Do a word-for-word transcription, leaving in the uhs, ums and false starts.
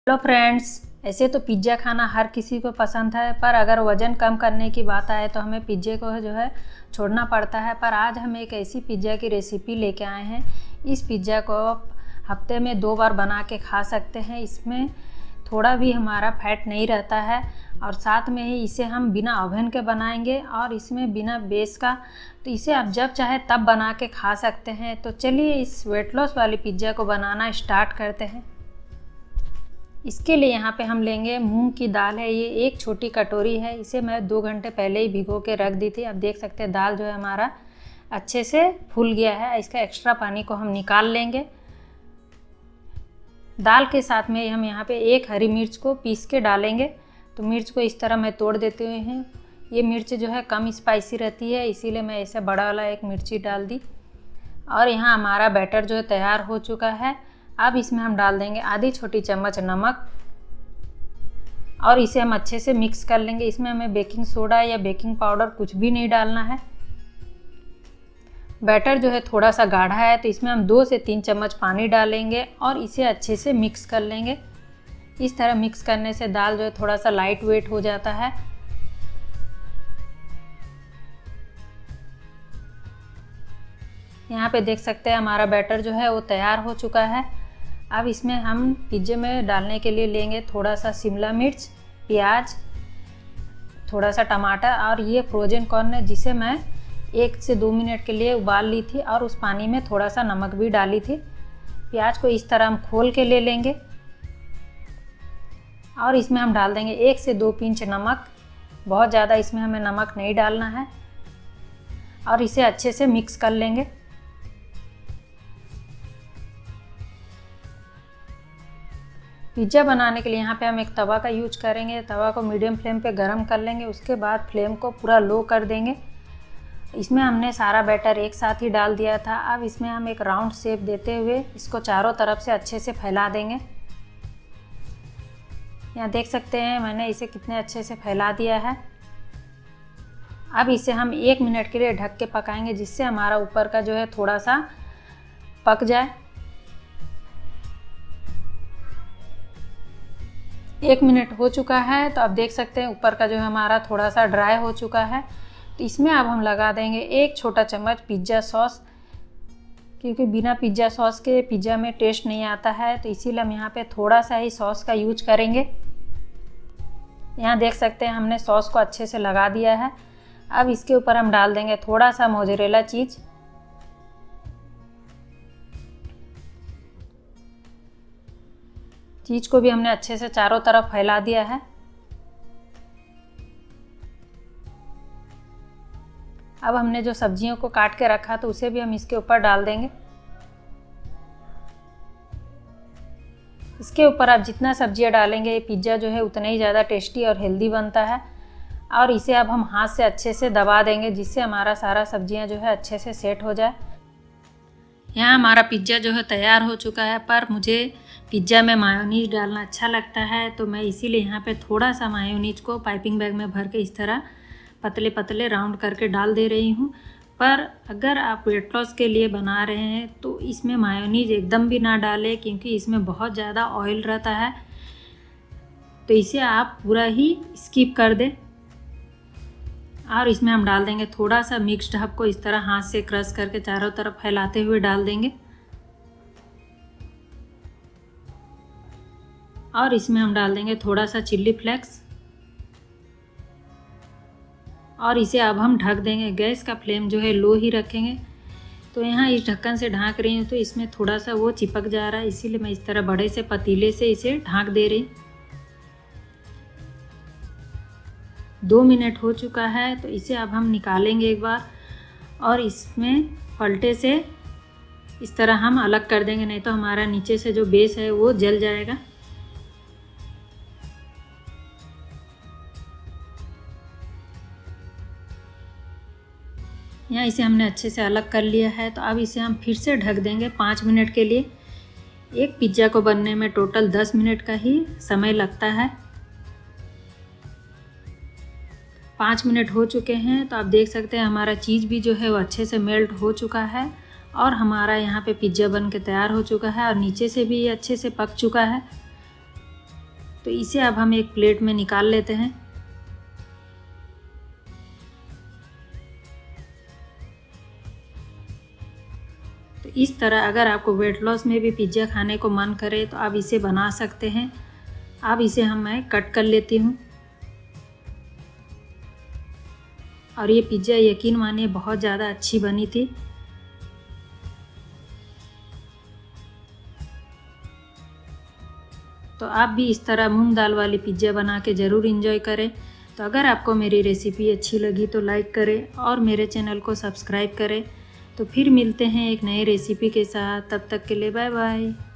Hello friends, ऐसे तो pizza खाना हर किसी को पसंद है, पर अगर वज़न कम करने की बात आए तो हमें पिज़्ज़े को जो है छोड़ना पड़ता है। पर आज हम एक ऐसी पिज़्ज़ा की रेसिपी लेके आए हैं। इस पिज़्ज़ा को आप हफ्ते में दो बार बना के खा सकते हैं। इसमें थोड़ा भी हमारा फैट नहीं रहता है और साथ में ही इसे हम बिना ओवन के बनाएंगे और इसमें बिना बेस का, तो इसे आप जब चाहे तब बना के खा सकते हैं। तो चलिए इस वेट लॉस वाली पिज़्ज़ा को बनाना स्टार्ट करते हैं। इसके लिए यहाँ पे हम लेंगे मूंग की दाल है, ये एक छोटी कटोरी है। इसे मैं दो घंटे पहले ही भिगो के रख दी थी। अब देख सकते हैं दाल जो है हमारा अच्छे से फूल गया है। इसका एक्स्ट्रा पानी को हम निकाल लेंगे। दाल के साथ में हम यहाँ पे एक हरी मिर्च को पीस के डालेंगे। तो मिर्च को इस तरह मैं तोड़ देते हुए हैं। ये मिर्च जो है कम स्पाइसी रहती है, इसीलिए मैं ऐसे बड़ा वाला एक मिर्ची डाल दी। और यहाँ हमारा बैटर जो है तैयार हो चुका है। अब इसमें हम डाल देंगे आधी छोटी चम्मच नमक और इसे हम अच्छे से मिक्स कर लेंगे। इसमें हमें बेकिंग सोडा या बेकिंग पाउडर कुछ भी नहीं डालना है। बैटर जो है थोड़ा सा गाढ़ा है, तो इसमें हम दो से तीन चम्मच पानी डालेंगे और इसे अच्छे से मिक्स कर लेंगे। इस तरह मिक्स करने से दाल जो है थोड़ा सा लाइट वेट हो जाता है। यहाँ पे देख सकते हैं हमारा बैटर जो है वो तैयार हो चुका है। अब इसमें हम पिज़्ज़े में डालने के लिए लेंगे थोड़ा सा शिमला मिर्च, प्याज, थोड़ा सा टमाटर और ये फ्रोजन कॉर्न है, जिसे मैं एक से दो मिनट के लिए उबाल ली थी और उस पानी में थोड़ा सा नमक भी डाली थी। प्याज को इस तरह हम खोल के ले लेंगे और इसमें हम डाल देंगे एक से दो पिंच नमक। बहुत ज़्यादा इसमें हमें नमक नहीं डालना है और इसे अच्छे से मिक्स कर लेंगे। पिज़्ज़ा बनाने के लिए यहाँ पे हम एक तवा का यूज करेंगे। तवा को मीडियम फ्लेम पे गरम कर लेंगे। उसके बाद फ्लेम को पूरा लो कर देंगे। इसमें हमने सारा बैटर एक साथ ही डाल दिया था। अब इसमें हम एक राउंड शेप देते हुए इसको चारों तरफ से अच्छे से फैला देंगे। यहाँ देख सकते हैं मैंने इसे कितने अच्छे से फैला दिया है। अब इसे हम एक मिनट के लिए ढक के पकाएंगे, जिससे हमारा ऊपर का जो है थोड़ा सा पक जाए। एक मिनट हो चुका है, तो अब देख सकते हैं ऊपर का जो है हमारा थोड़ा सा ड्राई हो चुका है। तो इसमें अब हम लगा देंगे एक छोटा चम्मच पिज़्ज़ा सॉस, क्योंकि बिना पिज़्ज़ा सॉस के पिज़्ज़ा में टेस्ट नहीं आता है, तो इसीलिए हम यहाँ पे थोड़ा सा ही सॉस का यूज करेंगे। यहाँ देख सकते हैं हमने सॉस को अच्छे से लगा दिया है। अब इसके ऊपर हम डाल देंगे थोड़ा सा मोज़रेला चीज़। चीज़ को भी हमने अच्छे से चारों तरफ फैला दिया है। अब हमने जो सब्जियों को काट के रखा तो उसे भी हम इसके ऊपर डाल देंगे। इसके ऊपर आप जितना सब्जियां डालेंगे ये पिज़्ज़ा जो है उतना ही ज़्यादा टेस्टी और हेल्दी बनता है। और इसे अब हम हाथ से अच्छे से दबा देंगे, जिससे हमारा सारा सब्जियां जो है अच्छे से सेट हो जाए। यहाँ हमारा पिज़्ज़ा जो है तैयार हो चुका है, पर मुझे पिज़्ज़ा में मायोनीज डालना अच्छा लगता है, तो मैं इसीलिए यहाँ पे थोड़ा सा मायोनीज को पाइपिंग बैग में भर के इस तरह पतले पतले राउंड करके डाल दे रही हूँ। पर अगर आप वेट लॉस के लिए बना रहे हैं तो इसमें मायोनीज एकदम भी ना डालें, क्योंकि इसमें बहुत ज़्यादा ऑयल रहता है, तो इसे आप पूरा ही स्किप कर दें। और इसमें हम डाल देंगे थोड़ा सा मिक्स्ड हब को इस तरह हाथ से क्रश करके चारों तरफ फैलाते हुए डाल देंगे। और इसमें हम डाल देंगे थोड़ा सा चिल्ली फ्लेक्स और इसे अब हम ढक देंगे। गैस का फ्लेम जो है लो ही रखेंगे। तो यहाँ इस ढक्कन से ढाँक रही हूँ तो इसमें थोड़ा सा वो चिपक जा रहा है, इसीलिए मैं इस तरह बड़े से पतीले से इसे ढाँक दे रही। दो मिनट हो चुका है, तो इसे अब हम निकालेंगे एक बार और इसमें पलटे से इस तरह हम अलग कर देंगे, नहीं तो हमारा नीचे से जो बेस है वो जल जाएगा। यहाँ इसे हमने अच्छे से अलग कर लिया है, तो अब इसे हम फिर से ढक देंगे पाँच मिनट के लिए। एक पिज़्ज़ा को बनने में टोटल दस मिनट का ही समय लगता है। पाँच मिनट हो चुके हैं, तो आप देख सकते हैं हमारा चीज़ भी जो है वो अच्छे से मेल्ट हो चुका है और हमारा यहाँ पे पिज़्ज़ा बन के तैयार हो चुका है और नीचे से भी ये अच्छे से पक चुका है। तो इसे अब हम एक प्लेट में निकाल लेते हैं। तो इस तरह अगर आपको वेट लॉस में भी पिज़्ज़ा खाने को मन करे तो आप इसे बना सकते हैं। अब इसे हम मैं कट कर लेती हूँ। और ये पिज़्ज़ा यकीन मानिए बहुत ज़्यादा अच्छी बनी थी। तो आप भी इस तरह मूंग दाल वाली पिज़्ज़ा बना के ज़रूर एंजॉय करें। तो अगर आपको मेरी रेसिपी अच्छी लगी तो लाइक करें और मेरे चैनल को सब्सक्राइब करें। तो फिर मिलते हैं एक नई रेसिपी के साथ, तब तक के लिए बाय बाय।